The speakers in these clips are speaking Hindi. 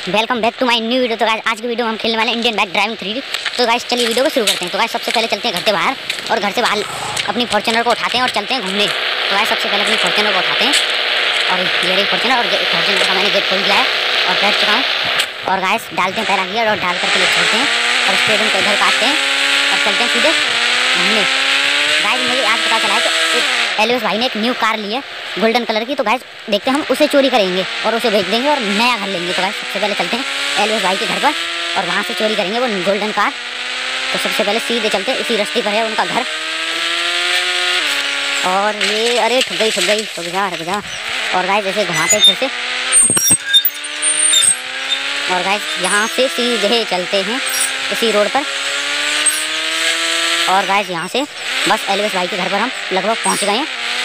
Welcome back to my new video. तो गाइस आज की वीडियो में हम खेलने वाले हैं इंडियन बाइक ड्राइविंग 3D। तो गाइस चलिए वीडियो को शुरू करते हैं। तो गाइस सबसे पहले चलते हैं घर से बाहर और घर से बाहर अपनी फॉर्च्यूनर को उठाते हैं और चलते हैं घूमने। तो गाइस सबसे पहले अपनी फॉर्च्यूनर को उठाते हैं और ये रही फॉर्च्यूनर और फॉर्च्यूनर का मैंने गेट खोल दिया है और बैठ चुका हूँ। और गाइस डालते हैं पहला गियर और डाल करके ले छोड़ते हैं और स्टेयरिंग को इधर काटते हैं और चलते हैं सीधे घूमने। गाइस मुझे आज पता चला है कि एक एलवीएस भाई ने एक न्यू कार ली है गोल्डन कलर की। तो गाइस देखते हैं हम उसे चोरी करेंगे और उसे बेच देंगे और नया घर लेंगे। तो गाइस सबसे पहले चलते हैं एलवीएस भाई के घर पर और वहाँ से चोरी करेंगे वो गोल्डन कार। तो सबसे पहले सीधे चलते हैं, इसी रास्ते पर है उनका घर। और ये अरे ठुक गई रुक जा। और गाइस ऐसे घुमाते हैं फिर से और गाइस यहाँ से सीधे चलते हैं इसी रोड पर। और गाइस यहाँ से बस एलवीएस भाई के घर पर हम लगभग पहुँच गए हैं।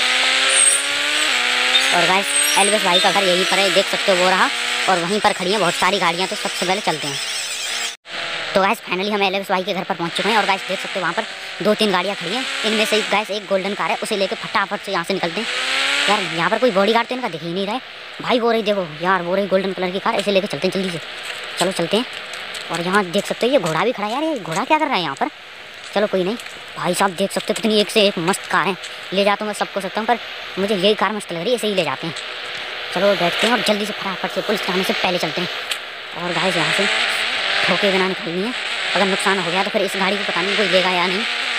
और गाइस एलवीएस भाई का घर यहीं पर है, देख सकते हो वो रहा। और वहीं पर खड़ी हैं बहुत सारी गाड़ियाँ। तो सबसे पहले चलते हैं। तो गाइस फाइनली हम एलवीएस भाई के घर पर पहुँच चुके हैं और गाइस देख सकते हो वहाँ पर 2-3 गाड़ियाँ खड़ी हैं। इनमें से गाइस एक गोल्डन कार है, उसे लेकर फटाफट से यहाँ से निकलते हैं। यार यहाँ पर कोई बॉडीगार्ड तो इनका दिख ही नहीं रहा है भाई। वो रही देखो यार, वो रही गोल्डन कलर की कार, इसे लेकर चलते हैं जल्दी से। चलो चलते हैं। और यहाँ देख सकते हो ये घोड़ा भी खड़ा है। यार ये घोड़ा क्या कर रहा है यहाँ पर? चलो कोई नहीं। भाई साहब देख सकते हो कितनी एक से एक मस्त कार है। ले जाता हूँ मैं सबको सकता हूँ, पर मुझे यही कार मस्त लग रही है, इसे ही ले जाते हैं। चलो बैठते हैं और जल्दी से फटाफट से पुलिस आने से पहले चलते हैं। और गाइस यहाँ से ठोके बिना निकलनी है। अगर नुकसान हो गया तो फिर इस गाड़ी को पता नहीं कोई लेगा या नहीं।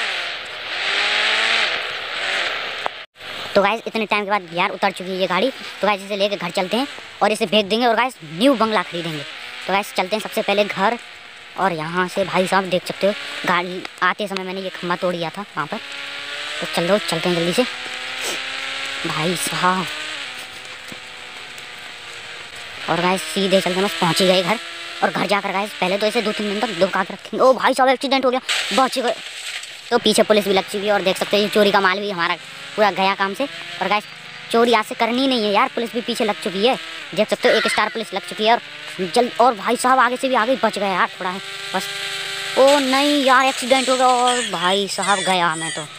तो गाइस इतने टाइम के बाद यार उतर चुकी है ये गाड़ी। तो गाइस इसे लेकर घर चलते हैं और इसे बेच देंगे और गाइस न्यू बंगला खरीदेंगे। तो गाइस चलते हैं सबसे पहले घर। और यहाँ से भाई साहब देख सकते हो गाड़ी आते समय मैंने ये खम्भा तोड़ दिया था वहाँ पर। तो चलो चलते हैं जल्दी से भाई साहब। और गाइस सीधे चलते हैं, बस पहुँच ही गए घर। और घर जाकर गाइस पहले तो इसे 2-3 दिन तक दुबका के रखेंगे। ओ भाई साहब एक्सीडेंट हो गया, बच गए। तो पीछे पुलिस भी लग चुकी है और देख सकते हैं ये चोरी का माल भी हमारा पूरा गया काम से। और गाइस चोरी आज से करनी नहीं है यार, पुलिस भी पीछे लग चुकी है। देख सकते हो 1 स्टार पुलिस लग चुकी है और जल्द। और भाई साहब आगे से भी आगे बच गया यार, थोड़ा है बस। ओ नहीं यार एक्सीडेंट हो गया और भाई साहब गया मैं तो।